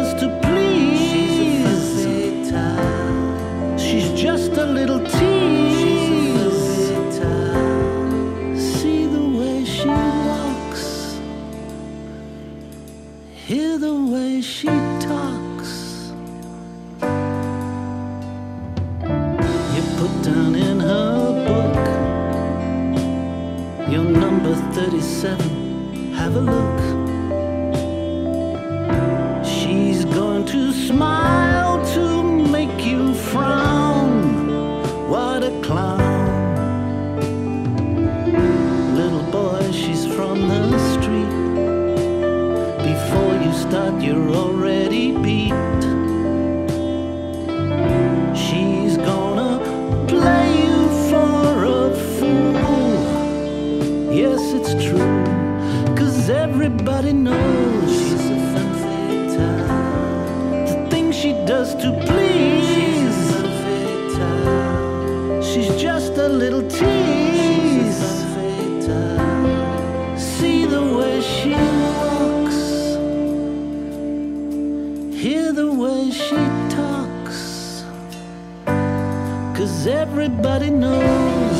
does to please. She's just a little tease. See the way she walks, hear the way she talks. You put down in her book your number 37, have a look. She's going to smile to make you frown. What a clown. Little boy, she's from the street. Before you start, you're already beat. She's gonna play you for a fool. Yes, it's true, 'cause everybody knows she's a femme fatale. The things she does to please. She's a femme fatale. She's just a little tease. She's a femme fatale. See the way she walks, hear the way she talks, 'cause everybody knows